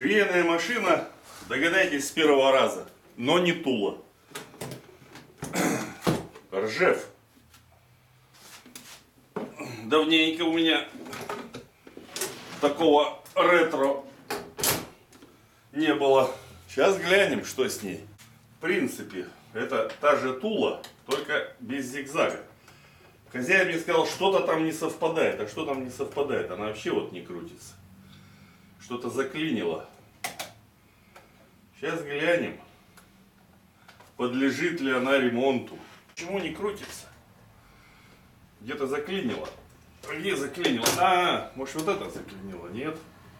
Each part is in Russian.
Швейная машина, догадайтесь, с первого раза, но не Тула. Ржев. Давненько у меня такого ретро не было. Сейчас глянем, что с ней. В принципе, это та же Тула, только без зигзага. Хозяин мне сказал, что-то там не совпадает. А что там не совпадает? Она вообще вот не крутится. Что-то заклинило. Сейчас глянем, подлежит ли она ремонту. Почему не крутится? Где-то заклинило. Где заклинило? А, может вот это заклинило? Нет.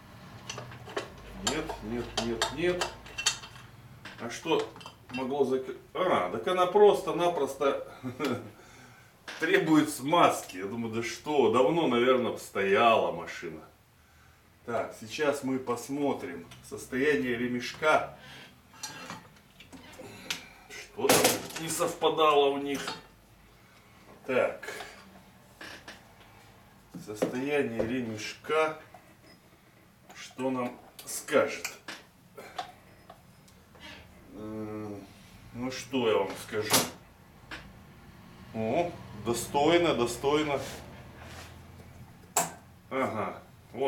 Нет. А что могло заклинить? А, так она просто-напросто требует смазки. Я думаю, да что, давно, наверное, стояла машина. Так, сейчас мы посмотрим состояние ремешка. Что там не совпадало у них. Так. Состояние ремешка. Что нам скажет? Ну что я вам скажу? О, достойно. Ага,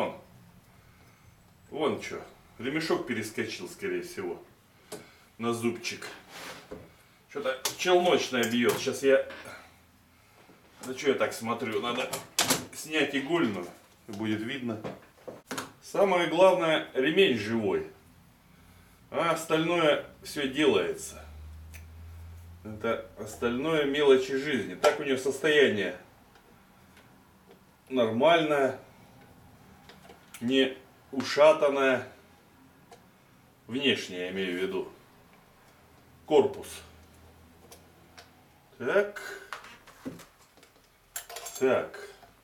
вон что. Ремешок перескочил, скорее всего, на зубчик. Что-то челночное бьет. Сейчас я... Да что я так смотрю? Надо снять игольную, и будет видно. Самое главное, ремень живой. А остальное все делается. Это остальное мелочи жизни. Так у нее состояние нормальное, не ушатанное. Внешне я имею в виду. Корпус. Так.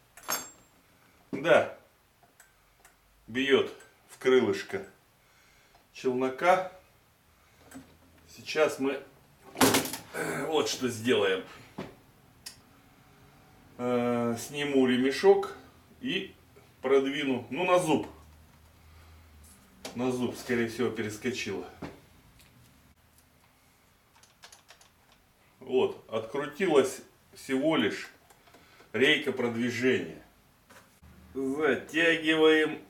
Да. Бьет в крылышко челнока. Сейчас мы вот что сделаем. Сниму ремешок и продвину, ну, на зуб. На зуб, скорее всего, перескочила. Вот, открутилась всего лишь рейка продвижения. Затягиваем.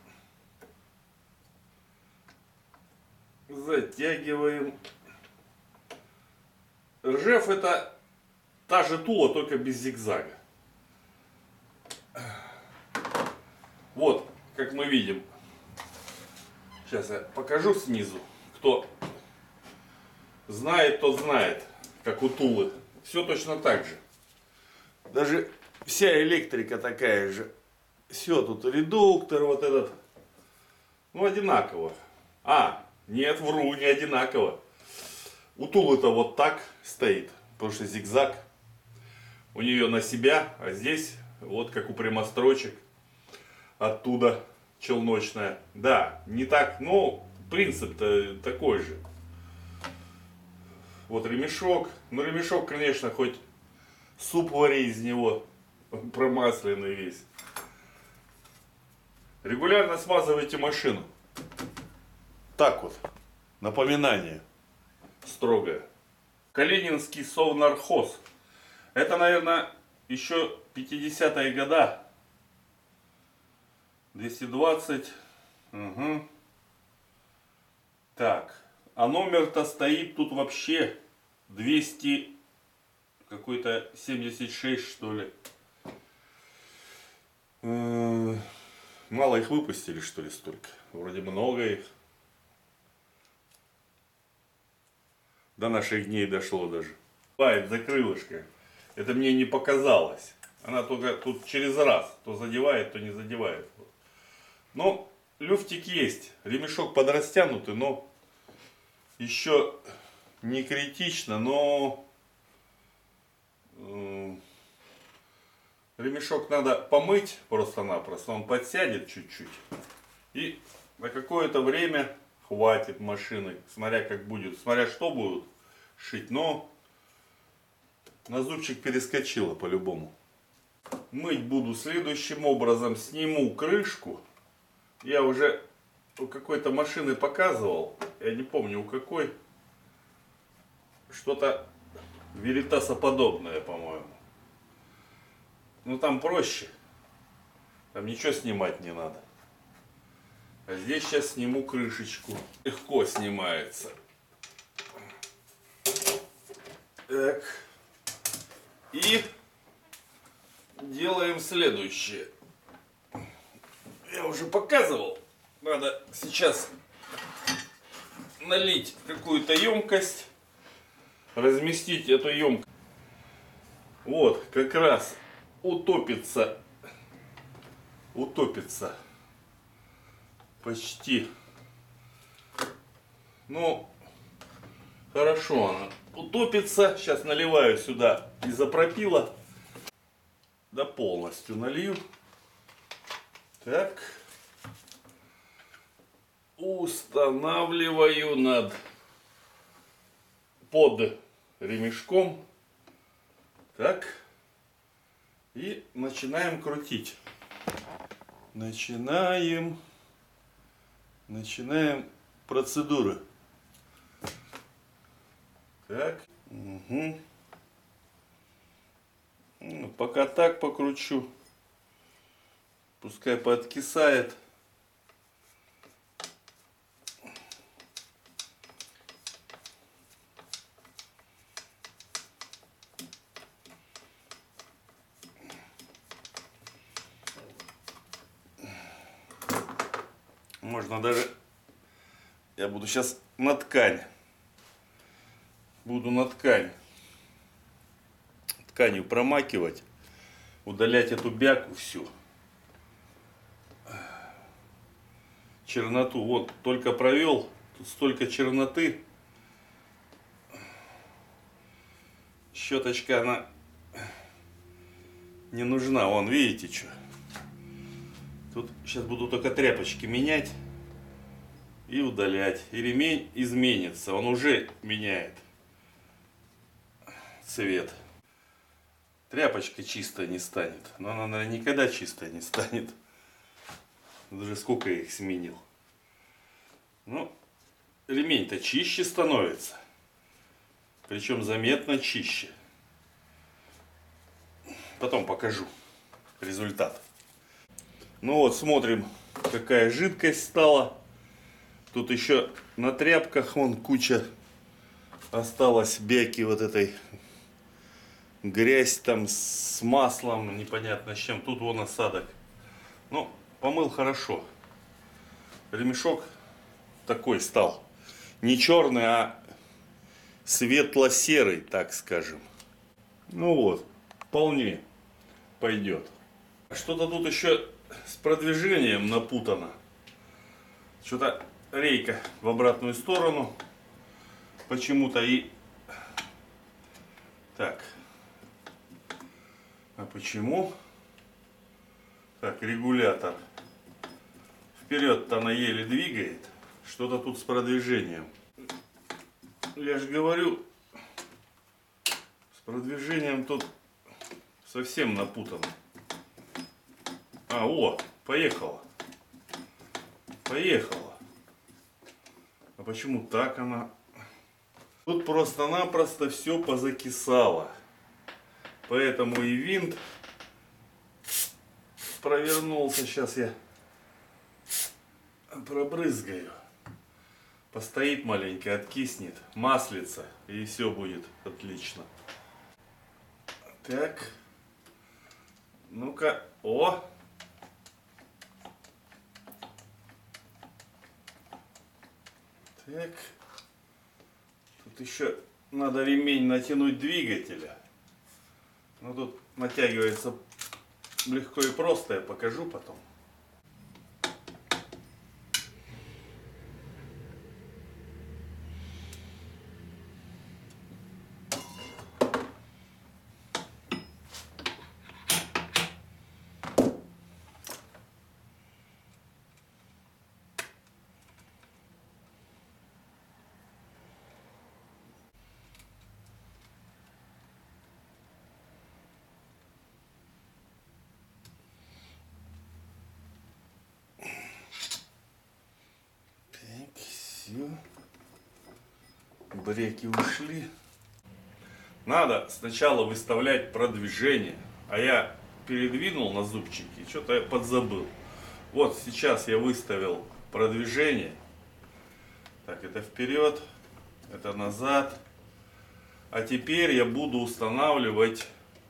Ржев — это та же Тула, только без зигзага. Вот, как мы видим. Сейчас я покажу снизу. Кто знает, тот знает, как у Тулы. Все точно так же. Даже вся электрика такая же. Все, тут редуктор вот этот. Ну, одинаково. А, нет, вру, не одинаково. У Тулы-то вот так стоит, потому что зигзаг у нее на себя, а здесь вот как у прямострочек, оттуда челночная. Да, не так, но принцип-то такой же. Вот ремешок. Ну, ремешок, конечно, хоть суп вари из него, промасленный весь. Регулярно смазывайте машину. Так вот, напоминание строгое. Калининский совнархоз. Это, наверное, еще 50-е годы. 220. Угу. Так. А номер-то стоит тут вообще 200 какой-то 76, что ли. Мало их выпустили, что ли, столько. Вроде много их. До наших дней дошло даже. Бывает за крылышко. Это мне не показалось. Она только тут через раз. То задевает, то не задевает. Но люфтик есть. Ремешок подрастянутый, но еще не критично, но ремешок надо помыть просто-напросто. Он подсядет чуть-чуть. И на какое-то время хватит машины. Смотря как будет, смотря что будут шить. Но на зубчик перескочила по-любому. Мыть буду следующим образом. Сниму крышку. Я уже у какой-то машины показывал, я не помню у какой, что-то веритасоподобное, по-моему. Ну там проще, там ничего снимать не надо. А здесь сейчас сниму крышечку. Легко снимается. Так. И делаем следующее. Я уже показывал. Надо сейчас налить в какую-то емкость. Разместить эту емкость. Вот, как раз утопится. Утопится. Почти. Ну, хорошо она утопится. Сейчас наливаю сюда изопропила. Да полностью налью. Так. Устанавливаю под ремешком. Так. И начинаем крутить. Начинаем процедуры. Так. Угу. Ну, пока так покручу. Пускай пооткисает. Можно даже... Я буду сейчас на ткань. Буду на ткань. Тканью промакивать. Удалять эту бяку всю. Черноту. Вот, только провел. Тут столько черноты. Щеточка, она не нужна. Вон, видите, что? Тут сейчас буду только тряпочки менять и удалять. И ремень изменится. Он уже меняет цвет. Тряпочка чистая не станет. Но она, наверное, никогда чистая не станет. Даже сколько я их сменил. Ну, ремень-то чище становится. Причем заметно чище. Потом покажу результат. Ну вот, смотрим, какая жидкость стала. Тут еще на тряпках вон куча осталась бяки вот этой. Грязь там с маслом, непонятно с чем. Тут вон осадок. Ну, помыл хорошо. Ремешок такой стал. Не черный, а светло-серый, так скажем. Ну вот, вполне пойдет. Что-то тут еще с продвижением напутано. Что-то рейка в обратную сторону. Почему-то и... Так. А почему? Так, регулятор. Вперед-то она еле двигает. Что-то тут с продвижением. Я же говорю, с продвижением тут совсем напутано. А, о, поехала. Поехала. А почему так она? Тут просто-напросто все позакисало. Поэтому и винт провернулся. Сейчас я пробрызгаю. Постоит маленько, откиснет, маслица, и все будет отлично. Так. Ну-ка. О! Так. Тут еще надо ремень натянуть двигателя. Но тут натягивается легко и просто, я покажу потом. Все. Бреки ушли. Надо сначала выставлять продвижение. А я передвинул на зубчики и что-то я подзабыл. Вот сейчас я выставил продвижение. Так, это вперед, это назад. А теперь я буду устанавливать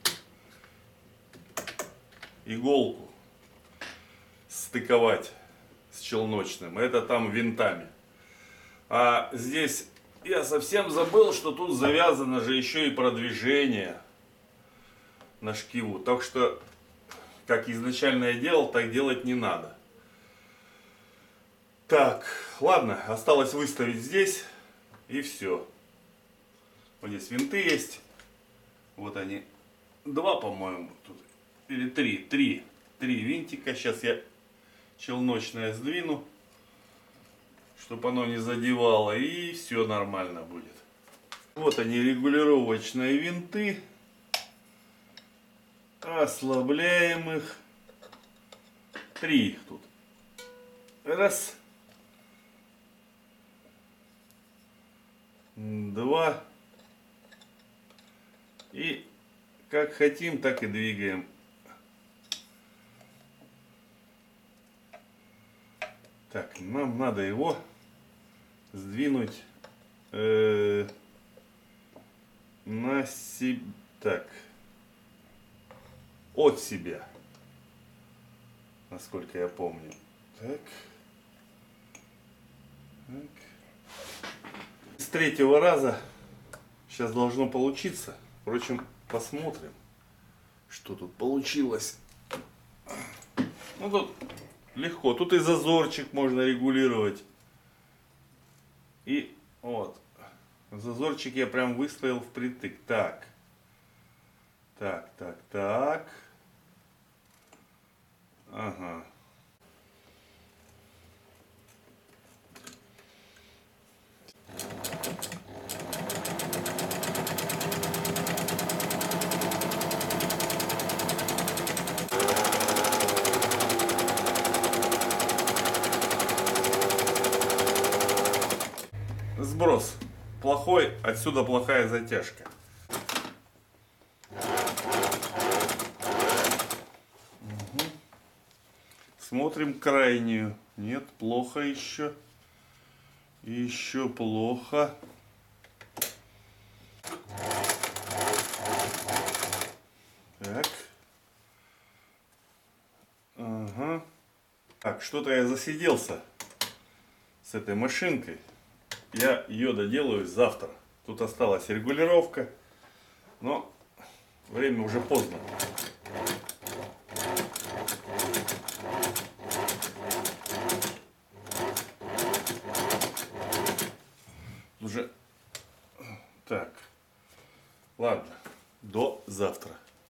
иголку, стыковать с челночным. Это там винтами. А здесь я совсем забыл, что тут завязано же еще и продвижение на шкиву. Так что, как изначально я делал, так делать не надо. Так, ладно, осталось выставить здесь и все. Вот здесь винты есть. Вот они. Два, по-моему, тут. Или три. Три винтика. Сейчас я челночное сдвину, чтобы оно не задевало. И все нормально будет. Вот они, регулировочные винты. Ослабляем их. Три их тут. Раз. Два. И как хотим, так и двигаем. Так, нам надо его сдвинуть на себя. Так. От себя. Насколько я помню. Так. Так. С третьего раза сейчас должно получиться. Впрочем, посмотрим, что тут получилось. Ну тут легко. Тут и зазорчик можно регулировать. И вот. Зазорчик я прям выставил впритык. Так. Так. Ага. Сброс плохой, отсюда плохая затяжка. Угу. Смотрим крайнюю. Нет, плохо еще. Еще плохо. Так. Ага. Так, что-то я засиделся с этой машинкой. Я ее доделаю завтра. Тут осталась регулировка, но время уже поздно. Уже так. Ладно, до завтра.